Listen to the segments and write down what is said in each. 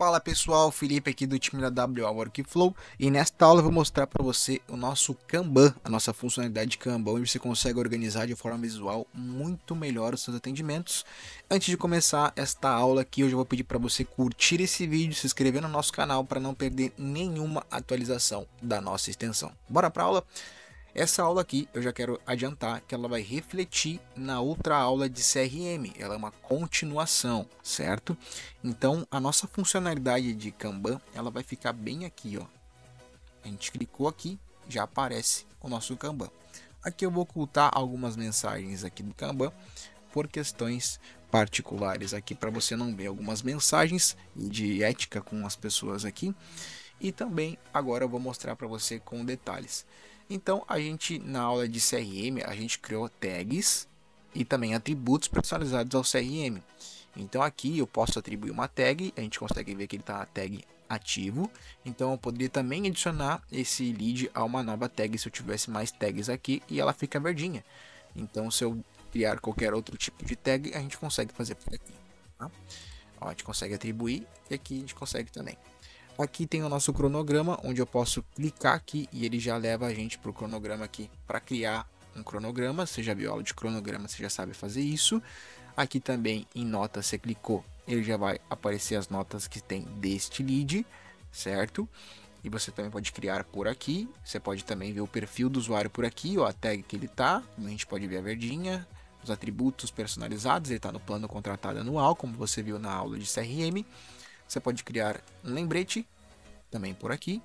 Fala pessoal, Felipe aqui do time da WA Workflow e nesta aula eu vou mostrar para você o nosso Kanban, a nossa funcionalidade de Kanban, onde você consegue organizar de forma visual muito melhor os seus atendimentos. Antes de começar esta aula aqui, eu já vou pedir para você curtir esse vídeo, se inscrever no nosso canal para não perder nenhuma atualização da nossa extensão. Bora para a aula? Essa aula aqui eu já quero adiantar que ela vai refletir na outra aula de CRM, ela é uma continuação, certo? Então a nossa funcionalidade de Kanban, ela vai ficar bem aqui, ó. A gente clicou aqui, já aparece o nosso Kanban. Aqui eu vou ocultar algumas mensagens aqui do Kanban por questões particulares aqui para você não ver algumas mensagens de ética com as pessoas aqui. E também agora eu vou mostrar para você com detalhes. Então a gente na aula de CRM a gente criou tags e também atributos personalizados ao CRM. Então aqui eu posso atribuir uma tag, a gente consegue ver que ele está tag ativo. Então eu poderia também adicionar esse lead a uma nova tag se eu tivesse mais tags aqui e ela fica verdinha. Então se eu criar qualquer outro tipo de tag a gente consegue fazer por aqui. Tá? Ó, a gente consegue atribuir e aqui a gente consegue também. Aqui tem o nosso cronograma, onde eu posso clicar aqui e ele já leva a gente para o cronograma aqui para criar um cronograma. Você já viu aula de cronograma, você já sabe fazer isso. Aqui também em notas, você clicou, ele já vai aparecer as notas que tem deste lead, certo? E você também pode criar por aqui. Você pode também ver o perfil do usuário por aqui, ó, a tag que ele está. A gente pode ver a verdinha, os atributos personalizados, ele está no plano contratado anual, como você viu na aula de CRM. Você pode criar um lembrete, também por aqui.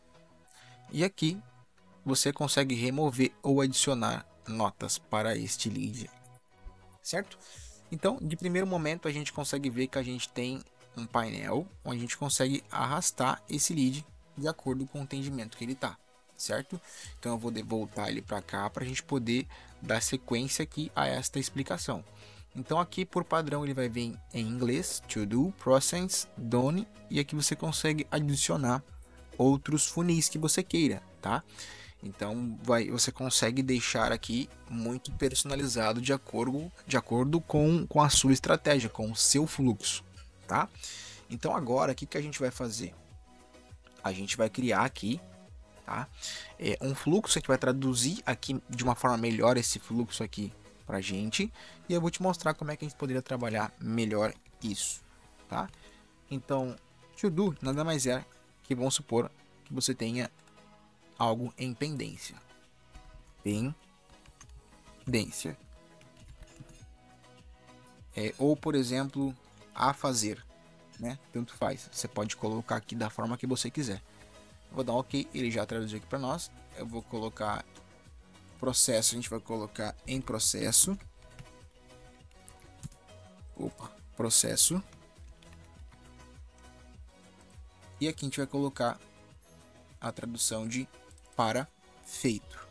E aqui você consegue remover ou adicionar notas para este lead, certo? Então, de primeiro momento, a gente consegue ver que a gente tem um painel onde a gente consegue arrastar esse lead de acordo com o entendimento que ele está, certo? Então, eu vou voltar ele para cá para a gente poder dar sequência aqui a esta explicação. Então aqui por padrão ele vai vir em inglês, to do, process, done, e aqui você consegue adicionar outros funis que você queira, tá? Então você consegue deixar aqui muito personalizado de acordo com a sua estratégia, com o seu fluxo, tá? Então agora o que a gente vai fazer? A gente vai criar aqui, tá? Um fluxo que vai traduzir aqui de uma forma melhor esse fluxo aqui pra gente, e eu vou te mostrar como é que a gente poderia trabalhar melhor isso, tá? Então, to do nada mais é que, vamos supor que você tenha algo em pendência. Ou, por exemplo, a fazer, né? Tanto faz. Você pode colocar aqui da forma que você quiser. Eu vou dar um OK, ele já traduziu aqui para nós. Eu vou colocar processo, a gente vai colocar em processo. Processo. E aqui a gente vai colocar a tradução de para feito.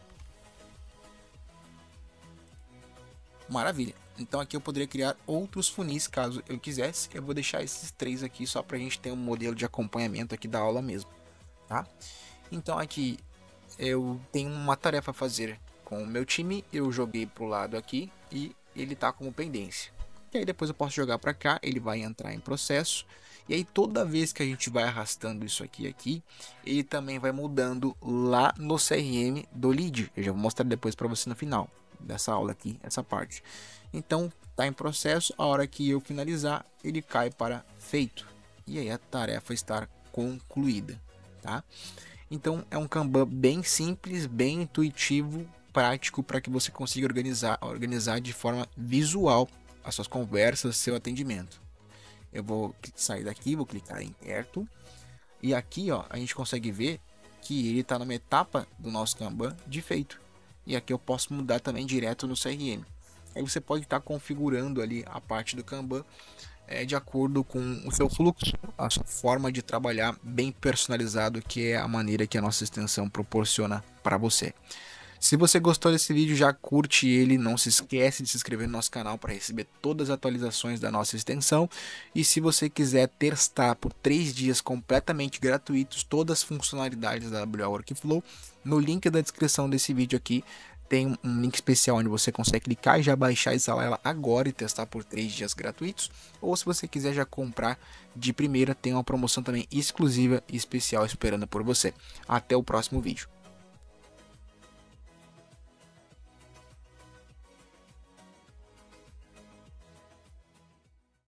Maravilha. Então aqui eu poderia criar outros funis caso eu quisesse. Eu vou deixar esses três aqui só para a gente ter um modelo de acompanhamento aqui da aula mesmo, tá? Então aqui eu tenho uma tarefa a fazer com o meu time, eu joguei para o lado aqui e ele está como pendência. E aí depois eu posso jogar para cá, ele vai entrar em processo. E aí toda vez que a gente vai arrastando isso aqui, ele também vai mudando lá no CRM do lead. Eu já vou mostrar depois para você no final dessa aula aqui, essa parte. Então está em processo, a hora que eu finalizar, ele cai para feito. E aí a tarefa está concluída, tá? Então é um Kanban bem simples, bem intuitivo, prático para que você consiga organizar de forma visual as suas conversas, seu atendimento. Eu vou sair daqui, vou clicar em perto e aqui, ó, a gente consegue ver que ele está numa etapa do nosso Kanban de feito. E aqui eu posso mudar também direto no CRM. Aí você pode estar configurando ali a parte do Kanban de acordo com o seu fluxo, a sua forma de trabalhar bem personalizado, que é a maneira que a nossa extensão proporciona para você. Se você gostou desse vídeo, já curte ele, não se esquece de se inscrever no nosso canal para receber todas as atualizações da nossa extensão. E se você quiser testar por 3 dias completamente gratuitos todas as funcionalidades da WA Workflow, no link da descrição desse vídeo aqui tem um link especial onde você consegue clicar e já baixar e instalar ela agora e testar por 3 dias gratuitos. Ou se você quiser já comprar de primeira, tem uma promoção também exclusiva e especial esperando por você. Até o próximo vídeo.